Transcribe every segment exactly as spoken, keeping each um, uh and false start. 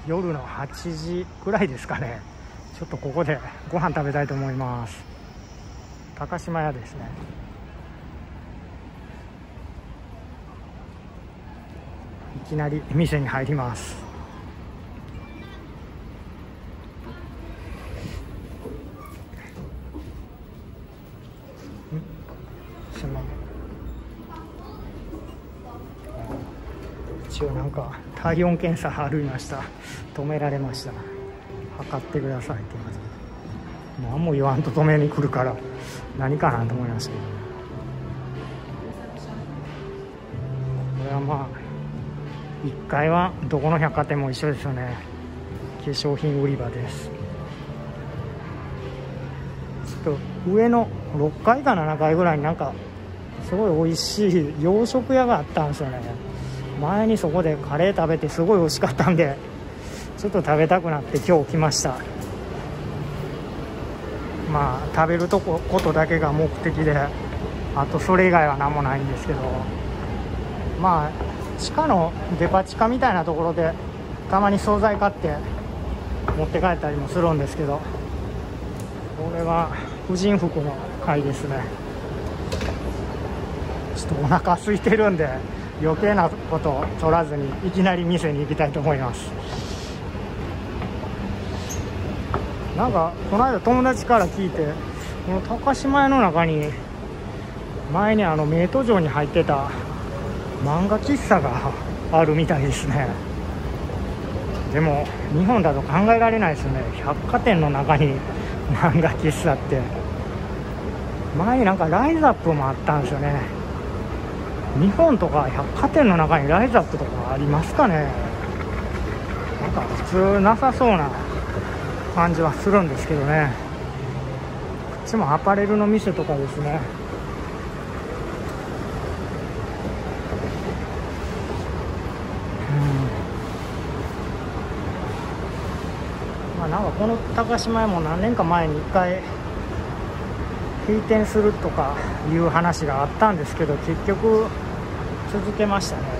夜のはちじくらいですかね。ちょっとここでご飯食べたいと思います。高島屋ですね。いきなり店に入ります。んすまん。一応なんか体温検査ありました。止められました。測ってくださいって言います。何も言わんと止めに来るから何かなと思いましたけど、これはまあいっかいはどこの百貨店も一緒ですよね。化粧品売り場です。ちょっと上のろっかいかななかいぐらいになんかすごい美味しい洋食屋があったんですよね。前にそこでカレー食べてすごい美味しかったんで、ちょっと食べたくなって今日来ました。まあ食べるとこことだけが目的で、あとそれ以外は何もないんですけど、まあ地下のデパ地下みたいなところでたまに惣菜買って持って帰ったりもするんですけど、これは婦人服の回ですね。ちょっとお腹空いてるんで余計なことを取らずにいきなり店に行きたいと思います。なんかこの間友達から聞いて、この高島屋の中に前にあの名都城に入ってた漫画喫茶があるみたいですね。でも日本だと考えられないですよね。百貨店の中に漫画喫茶って。前になんかライズアップもあったんですよね。日本とか百貨店の中にライズアップとかありますかね。なんか普通なさそうな感じはするんですけどね。こっちもアパレルの店とかですね。うん、まあなんかこの高島屋も何年か前にいっかい閉店するとかいう話があったんですけど、結局続けましたね。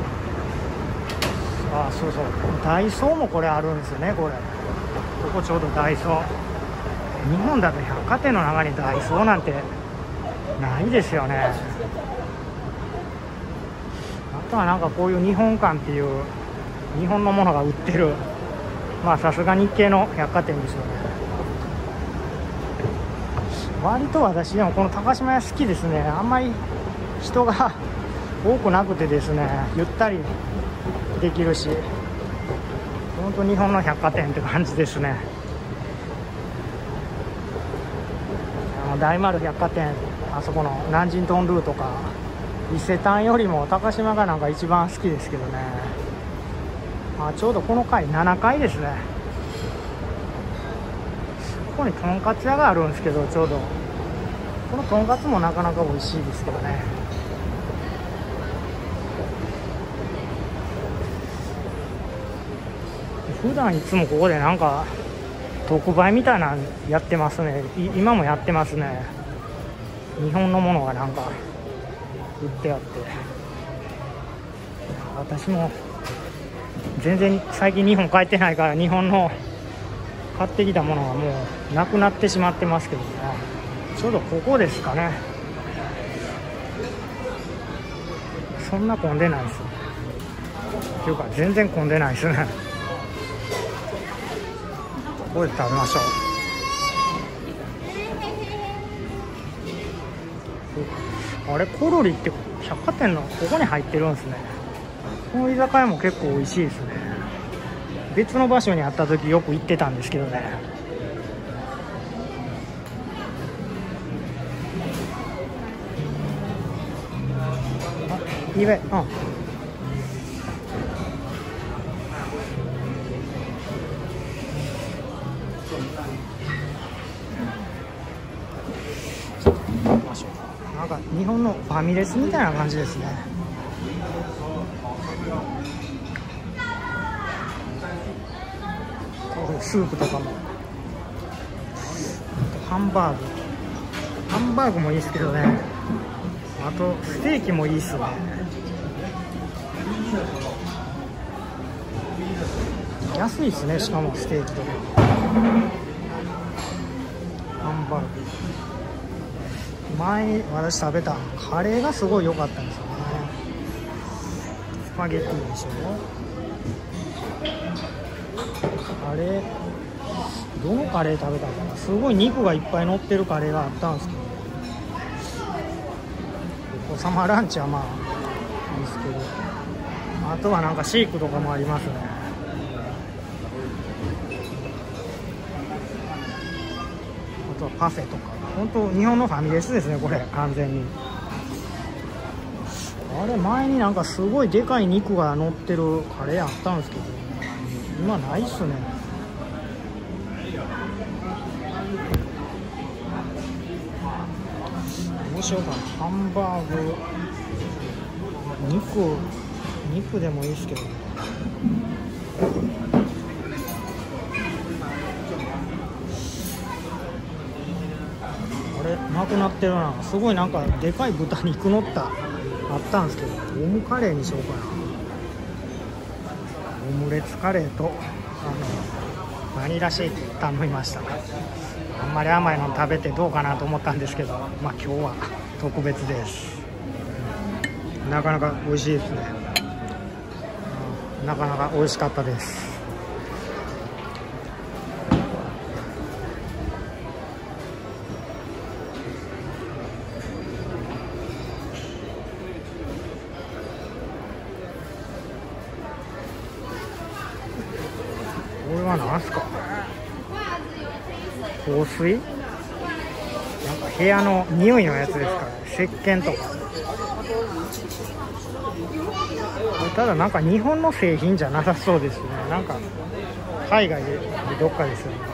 ああそうそう、ダイソーもこれあるんですよね。これここちょうどダイソー。日本だと百貨店の中にダイソーなんてないですよね。あとはなんかこういう日本館っていう日本のものが売ってる、まあさすが日系の百貨店ですよね。割と私でもこの高島屋好きですね。あんまり人が多くなくてですね、ゆったりできるし、本当日本の百貨店って感じですね。あの大丸百貨店、あそこの南京東ルーとか伊勢丹よりも高島がなんか一番好きですけどね。あ、ちょうどこの階ななかいですね。ここにとんかつ屋があるんですけど、ちょうどこのとんかつもなかなか美味しいですけどね。普段いつもここでなんか特売みたいなのやってますね。今もやってますね。日本のものがなんか売ってあって、私も全然最近日本帰ってないから日本の買ってきたものはもうなくなってしまってますけどね。ちょうどここですかね。そんな混んでないですっていうか全然混んでないですね。ここで食べましょう。あれコロリって百貨店のここに入ってるんですね。この居酒屋も結構美味しいですね。別の場所にあった時よく行ってたんですけどね。あ、いいべ、うん。なんか日本のファミレスみたいな感じですね。スープとかも、ハンバーグハンバーグもいいですけどね。あとステーキもいいっすね。野安いですね。しかもステーキとかハンバーグ、前に私食べたカレーがすごい良かったんですよね。スパゲッティでしょ。カレー、どのカレー食べたかな。すごい肉がいっぱい乗ってるカレーがあったんですけど、お子様ランチはまあいいですけど、あとはなんかシークとかもありますね。あとはパフェとか、本当日本のファミレスですねこれ完全に。あれ前になんかすごいでかい肉が乗ってるカレーあったんですけど、今ないっすね。どうしようかな。ハンバーグ、肉肉でもいいですけど、あれなくなってるな。すごいなんかでかい豚肉乗ったあったんですけど、オムカレーにしようかな。オムレツカレーとあのバニラシェイク頼みました。あんまり甘いの食べてどうかなと思ったんですけど、まあ今日は特別です。なかなか美味しいですね。なかなか美味しかったです。これは何すか。香水、なんか部屋の匂いのやつですかね。石鹸とか。ただなんか日本の製品じゃなさそうですね。なんか海外でどっかですよね。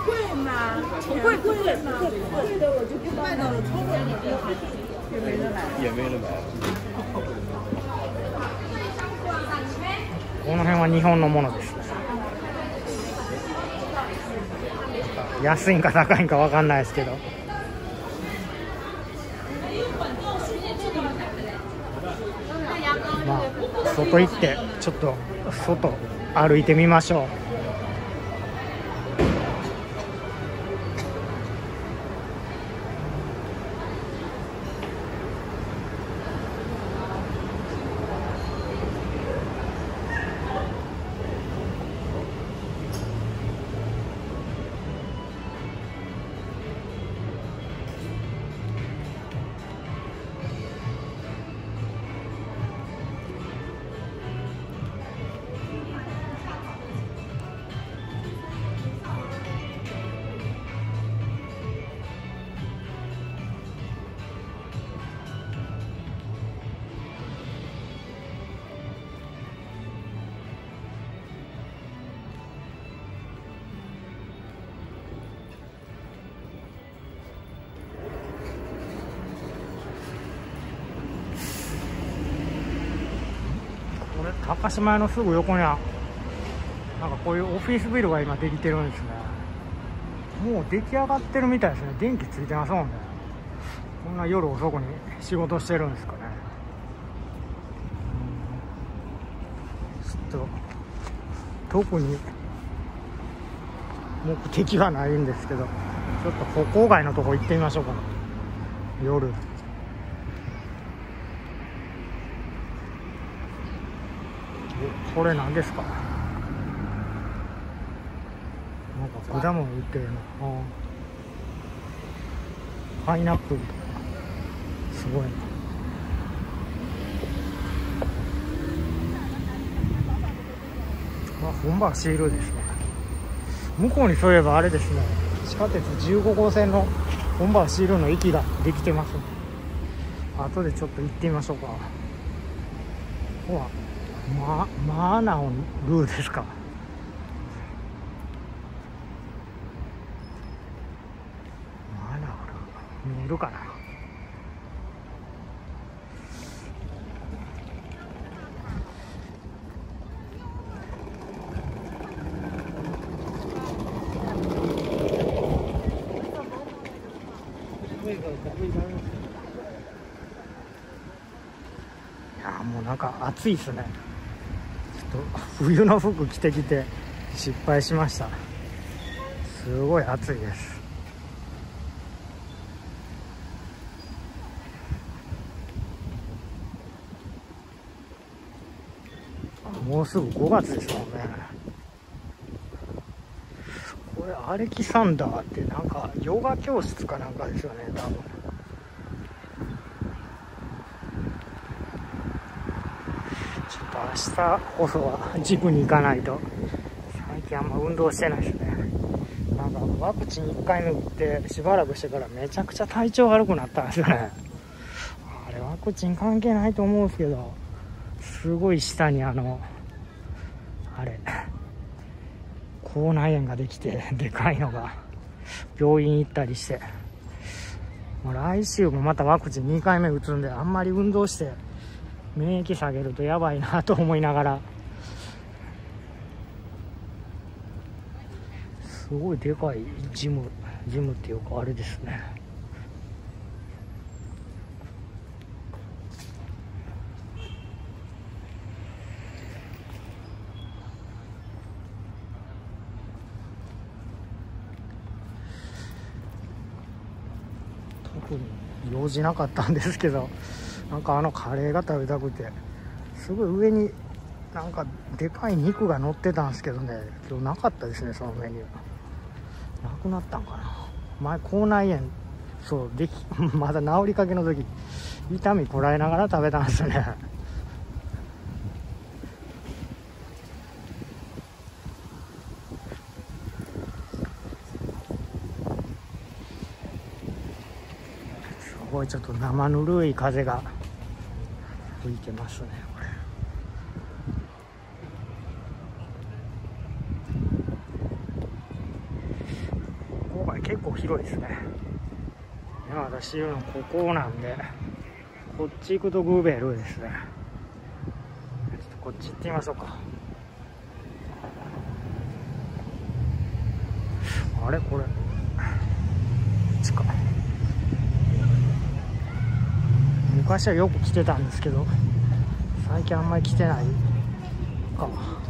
この辺は日本のものですね。安いんか高いんか分かんないですけど、まあ外行ってちょっと外歩いてみましょう。高島屋のすぐ横にはなんかこういうオフィスビルが今できてるんですね。もう出来上がってるみたいですね。電気ついてますもんね。こんな夜遅くに仕事してるんですかね。ちょっと特に目的はないんですけど、ちょっと歩行街のとこ行ってみましょうかな。夜これ何ですか。なんか果物売ってるな。パイナップルとかすごいな。まあ本場シールですね。向こうにそういえばあれですね、地下鉄じゅうごごうせんの本場シールの駅ができてますね。後でちょっと行ってみましょうか。ほらま、マーナオンルーですか。マーナオンルー見えるかな。いやもうなんか暑いですね。ちょっと冬の服着てきて失敗しました。すごい暑いです。もうすぐごがつですもんね。これアレキサンダーってなんかヨガ教室かなんかですよね、多分。ちょっと明日こそはジムに行かないと。最近あんま運動してないですね。なんかワクチンいっかいめ打ってしばらくしてからめちゃくちゃ体調悪くなったんですよね。あれワクチン関係ないと思うんですけど、すごい下にあのあれ口内炎ができてでかいのが、病院行ったりして、もう来週もまたワクチンにかいめ打つんで、あんまり運動して免疫下げるとやばいなと思いながら。すごいでかいジムジムっていうかあれですね。特に用事なかったんですけど、なんかあのカレーが食べたくて、すごい上になんかでかい肉が乗ってたんですけどね、今日なかったですね、そのメニュー。なくなったんかな。前口内炎そうできまだ治りかけの時、痛みこらえながら食べたんですよね。すごいちょっと生ぬるい風が吹いてますね、これ。結構広いですね。今私いるのここなんで、こっち行くとグーベルですね。ちょっとこっち行ってみましょうか。あれこれ地下、昔はよく来てたんですけど最近あんまり来てないか。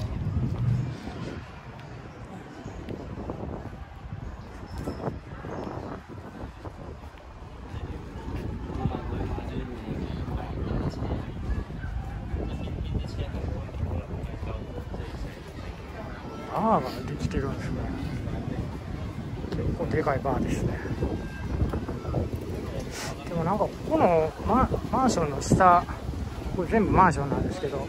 バーができてるんですね。結構でかいバーですね。でもなんかここの マ, マンションの下、これ全部マンションなんですけど、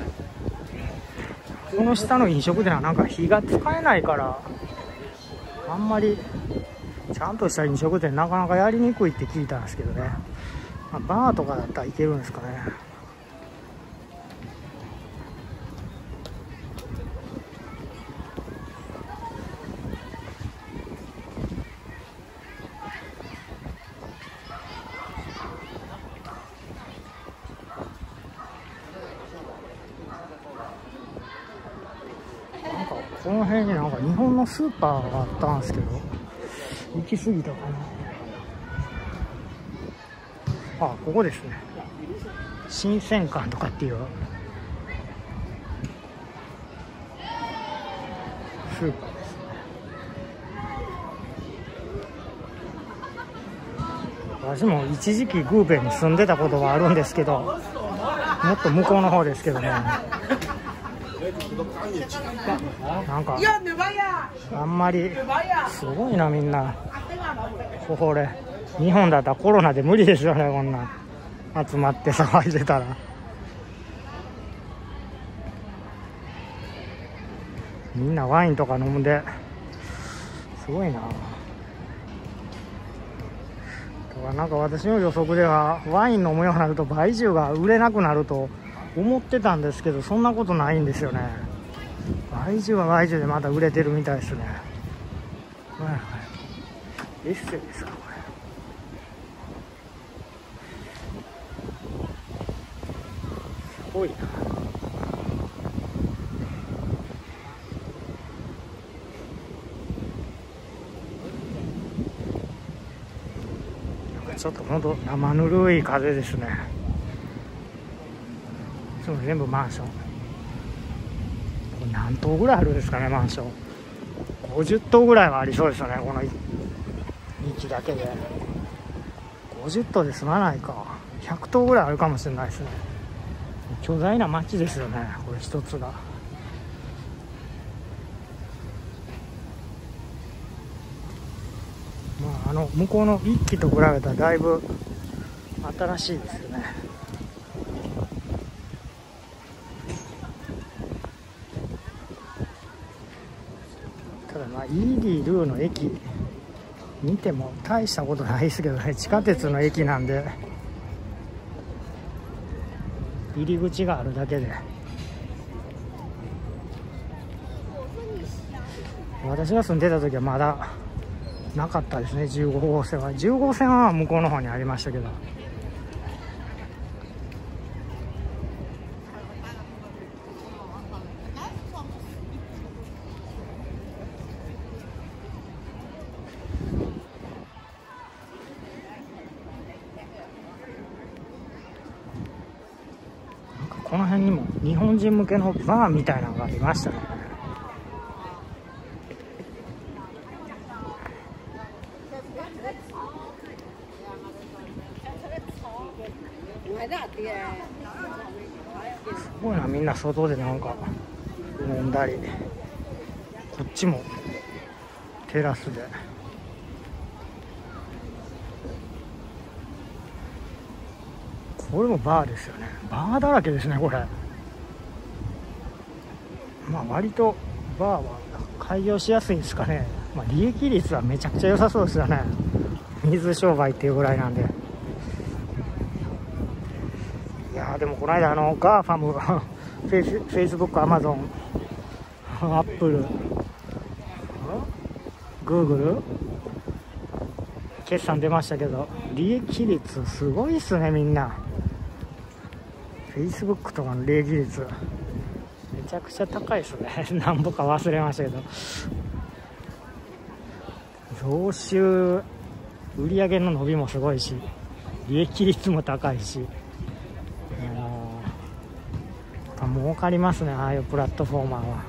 この下の飲食店はなんか火が使えないから、あんまりちゃんとした飲食店なかなかやりにくいって聞いたんですけどね。まあ、バーとかだったらいけるんですかね。この辺になんか日本のスーパーがあったんですけど、行き過ぎたかな。あ、ここですね。新鮮館とかっていうスーパーですね。私も一時期グーベに住んでたことがあるんですけど、もっと向こうの方ですけどね。なんかあんまりすごいな、みんなこれ日本だったらコロナで無理ですよね、こんな集まって騒いでたら。みんなワインとか飲んで、すごいな。だからなんか私の予測ではワイン飲むようになると売中が売れなくなると思ってたんですけど、そんなことないんですよね。売中は売中でまだ売れてるみたいですね。はいはい、エッセイですかこれ。すごいな。なんかちょっとほんと生ぬるい風ですね。全部マンション。 これ何棟ぐらいあるんですかね、マンション。ごじゅっ棟ぐらいはありそうですよね、この域だけで。ごじゅっ棟で済まないか。ひゃく棟ぐらいあるかもしれないですね。巨大な街ですよね、これ一つが。まあ、あの向こうの一期と比べたらだいぶ新しいですよね。ただまあイーディ・ルーの駅見ても大したことないですけどね、地下鉄の駅なんで入り口があるだけで。私が住んでた時はまだなかったですね、じゅうごごうせんは。じゅうごごうせんは向こうの方にありましたけど。なんかこの辺にも日本人向けのバーみたいなのがありましたね。すごいな、みんな外でなんか飲んだり、こっちもテラスで。これもバーですよね。バーだらけですね、これ。まあ割とバーは開業しやすいんですかね。まあ、利益率はめちゃくちゃ良さそうですよね。水商売っていうぐらいなんで。いやーでもこの間あのガーファムフェイス、フェイスブック、アマゾン、アップル、グーグル決算出ましたけど、利益率すごいっすね、みんな。フェイスブックとかの利益率めちゃくちゃ高いっすね。何ぼか忘れましたけど、増収売上の伸びもすごいし、利益率も高いし、儲かりますね、ああいうプラットフォーマーは。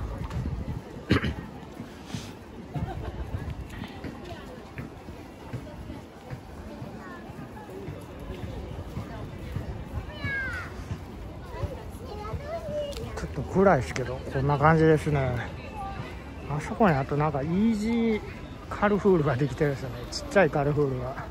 ちょっと暗いですけどこんな感じですね。あそこにあとなんかイージーカルフールができてるんですよね、ちっちゃいカルフールが。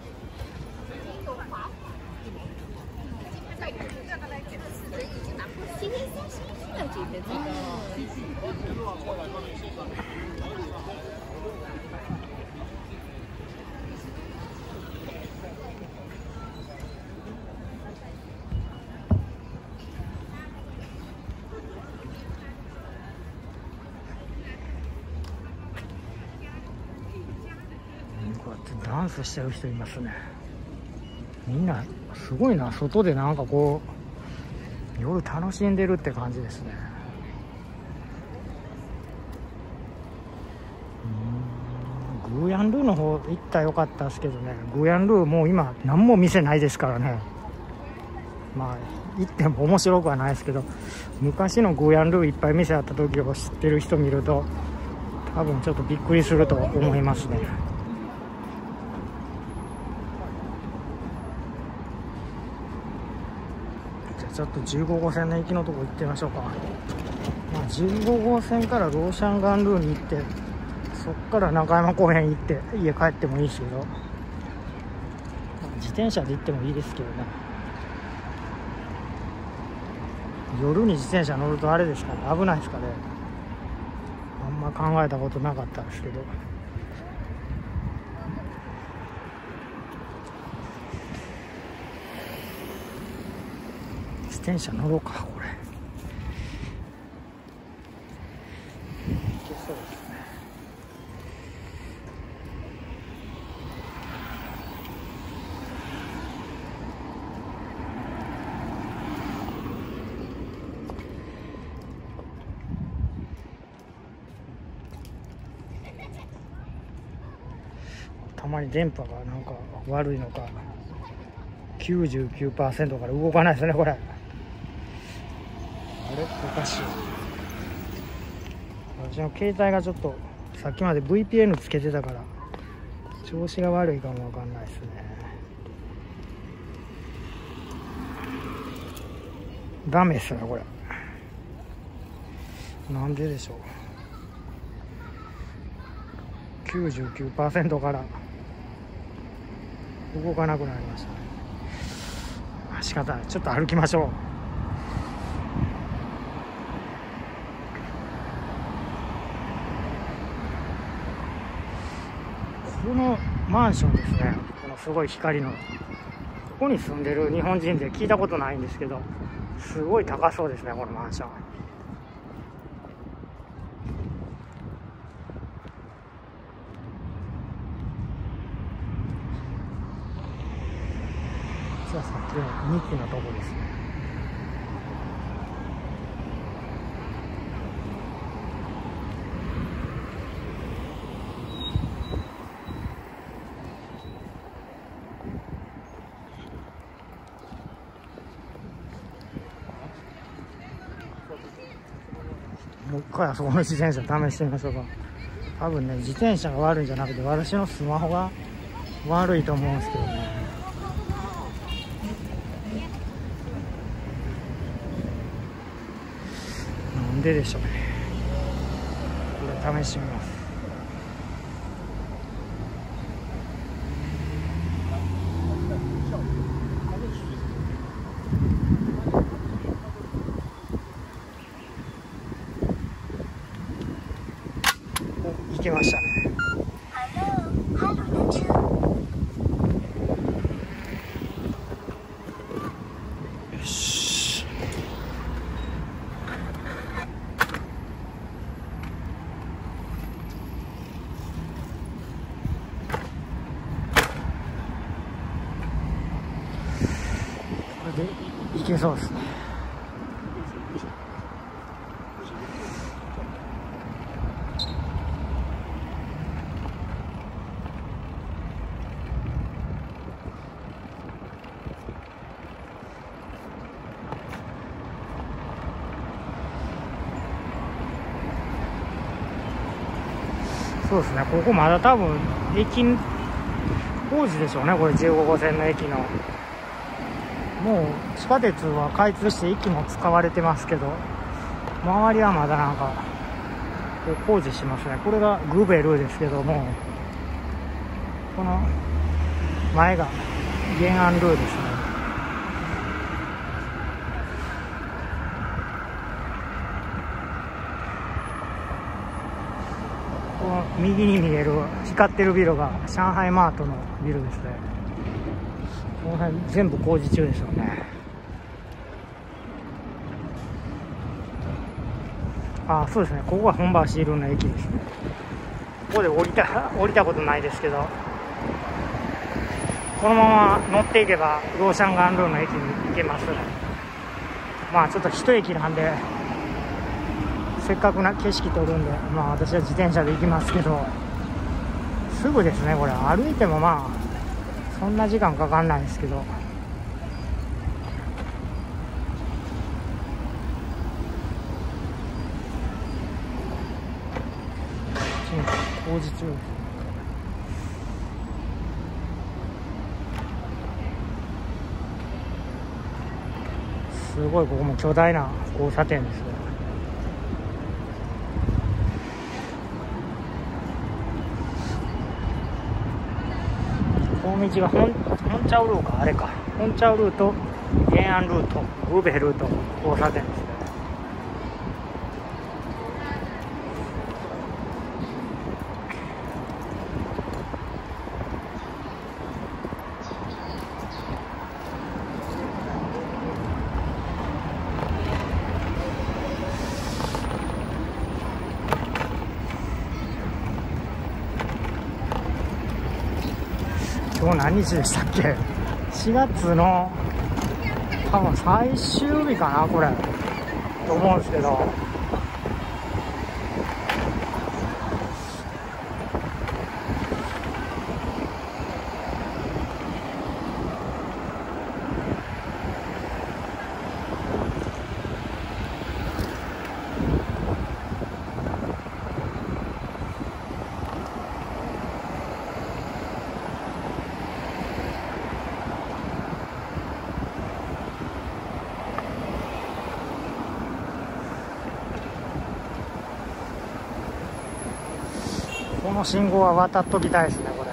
こうやってダンスしてる人いますね。みんなすごいな、外でなんかこう夜楽しんでるって感じですね。うーん、グーヤンルーの方行ったらよかったですけどね。グーヤンルーもう今何も店ないですからね。まあ行っても面白くはないですけど、昔のグーヤンルーいっぱい店あった時を知ってる人見ると多分ちょっとびっくりすると思いますね。じゃあちょっとじゅうごごうせんの行きのとこ行ってみましょうか。まあ、じゅうごごうせんからローシャンガンルーに行って、そっから中山公園行って家帰ってもいいですけど、自転車で行ってもいいですけどね。夜に自転車乗るとあれですかね、危ないですかね。あんま考えたことなかったですけど。自転車乗ろうか、これ。いけそうですね。たまに電波がなんか悪いのか きゅうじゅうきゅうパーセント から動かないですね、これ。あれおかしい。 私の携帯がちょっとさっきまで ブイピーエヌ つけてたから調子が悪いかもわかんないですね。ダメっすねこれ。なんででしょう。 きゅうじゅうきゅうパーセント から動かなくなりましたね。仕方ない、ちょっと歩きましょう。このマンションですね、このすごい光のここに住んでる日本人で聞いたことないんですけど、すごい高そうですねこのマンション。じゃあさっきのにきのとこですね。もう一回あそこの自転車試してみましょうか。多分ね、自転車が悪いんじゃなくて私のスマホが悪いと思うんですけどね。なんででしょうね。これ試してみます。お、行けましたね。よし。これで行けそうですね。そうですね、ここまだ多分駅工事でしょうね、これじゅうごごせんの駅の。もう地下鉄は開通して駅も使われてますけど、周りはまだなんか工事しますね。これがグベルですけども、この前がゲンアンルーですね。右に見える光ってるビルが上海マートのビルですね。この辺全部工事中でしょうね。あ、そうですね、ここが本橋シールの駅ですね。ここで降りた降りたことないですけど、このまま乗っていけばローシャンガンルーの駅に行けます。まあちょっと一駅なんでせっかくな景色撮るんで、まあ私は自転車で行きますけど、すぐですねこれ。歩いてもまあそんな時間かかんないですけど、工事中です。すごい、ここも巨大な交差点ですね。この道が本本チャオルーか、あれか、本チャオルーとゲンアンルート、グーベルート交差点ですね。今日何日でしたっけ？しがつの多分最終日かなこれと思うんですけど、 この信号は渡っときたいですね、これ。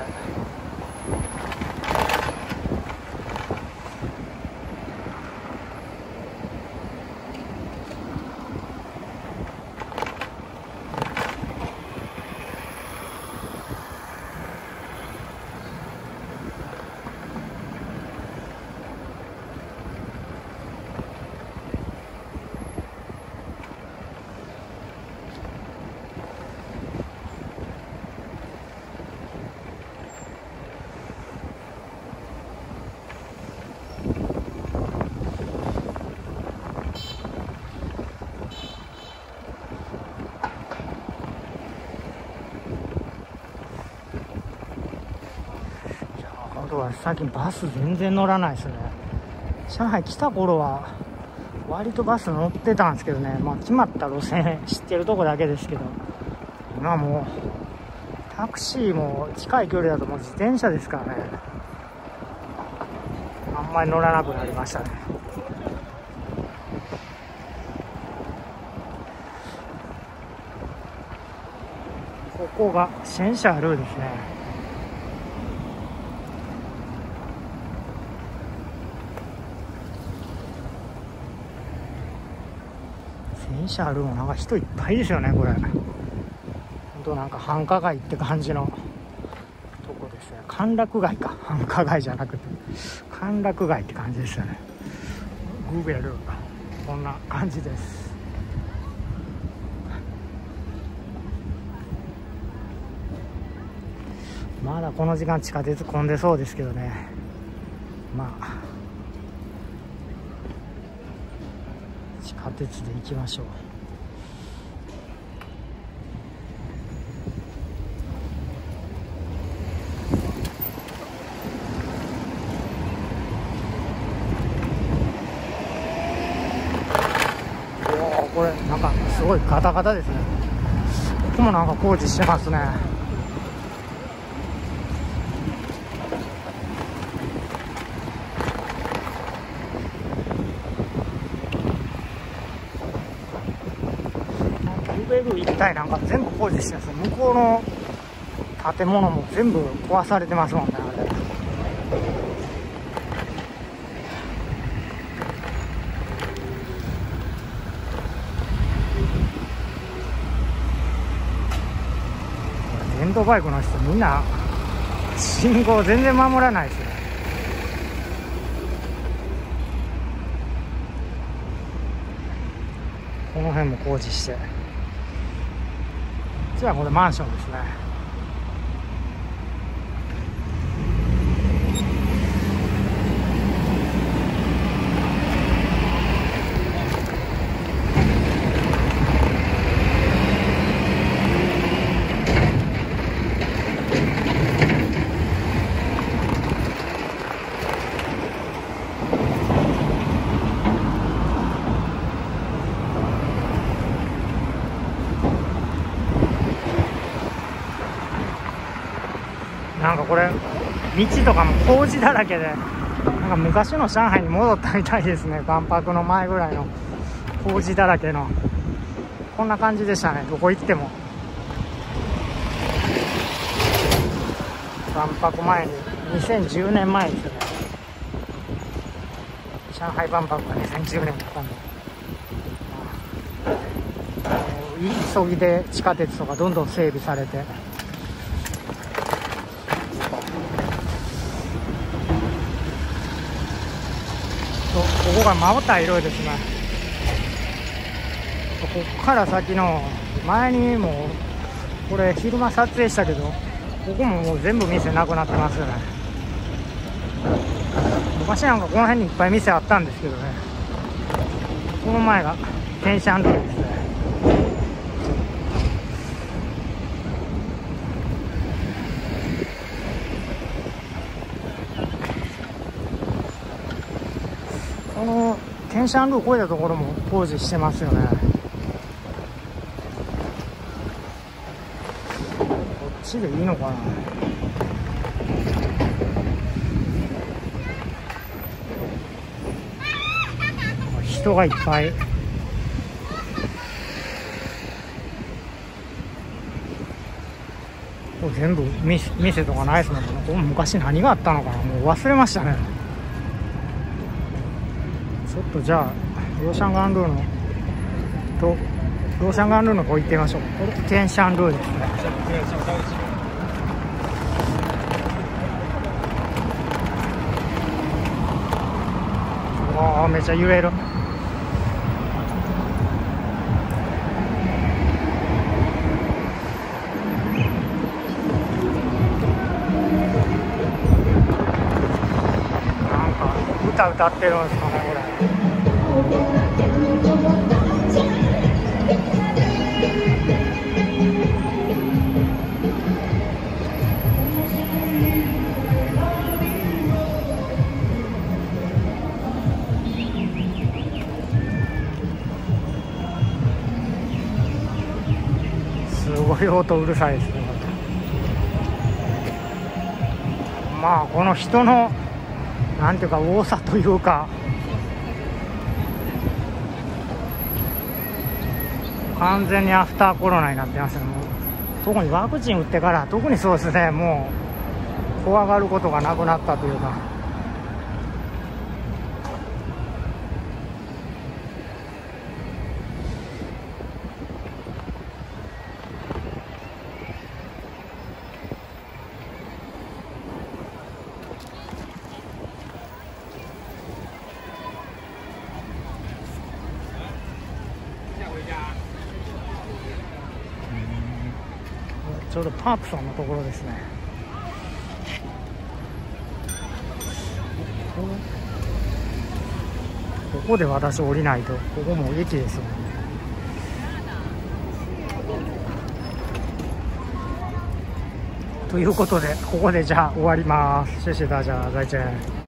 最近バス全然乗らないですね。上海来た頃は割とバス乗ってたんですけどね、まあ決まった路線知ってるとこだけですけど、今もうタクシーも近い距離だともう自転車ですからね、あんまり乗らなくなりましたね。ここがシェンシャールーですね。電車あるもなんか人いっぱいですよね、これ。ほんとなんか繁華街って感じのとこですね。歓楽街か、繁華街じゃなくて歓楽街って感じですよね。グーベルこんな感じです。まだこの時間地下鉄混んでそうですけどね。まあ地下鉄で行きましょう。おお、これなんかすごいガタガタですね。ここもなんか工事してますね。一帯なんか全部工事してます。向こうの建物も全部壊されてますもんね、あれ。電動バイクの人みんな信号全然守らないですよね。この辺も工事して、じゃあこれマンションですね。なんかこれ道とかも工事だらけで、なんか昔の上海に戻ったみたいですね。万博の前ぐらいの工事だらけのこんな感じでしたね。どこ行っても万博前ににせんじゅうねんまえですよね。上海万博がにせんじゅうねんだったんで、急ぎで地下鉄とかどんどん整備されて、ここが真おた色ですね。ここから先の前にもこれ昼間撮影したけど、ここももう全部店なくなってますよね。昔なんかこの辺にいっぱい店あったんですけどね。この前が天シャンルーですね。この天シャンルー越えたところも工事してますよね。こっちでいいのかな。人がいっぱい。 ここ全部店店とかないですね。ここ昔何があったのかな、もう忘れましたね。ちょっとじゃあローシャンガンルーのとローシャンガンルーの方行ってみましょう。これテンシャンルーですね。ああ、めっちゃ揺れる。なんか歌歌ってるんですかね、これ。すごい音うるさいですね。まあこの人のなんていうか多さというか、完全にアフターコロナになってますね。もう特にワクチン打ってから特にそうですね。もう怖がることがなくなったというか。ちょうどパープソンのところですね。ここで私降りないと、ここも駅ですよね。ということでここでじゃあ終わります。谢谢大家，再见。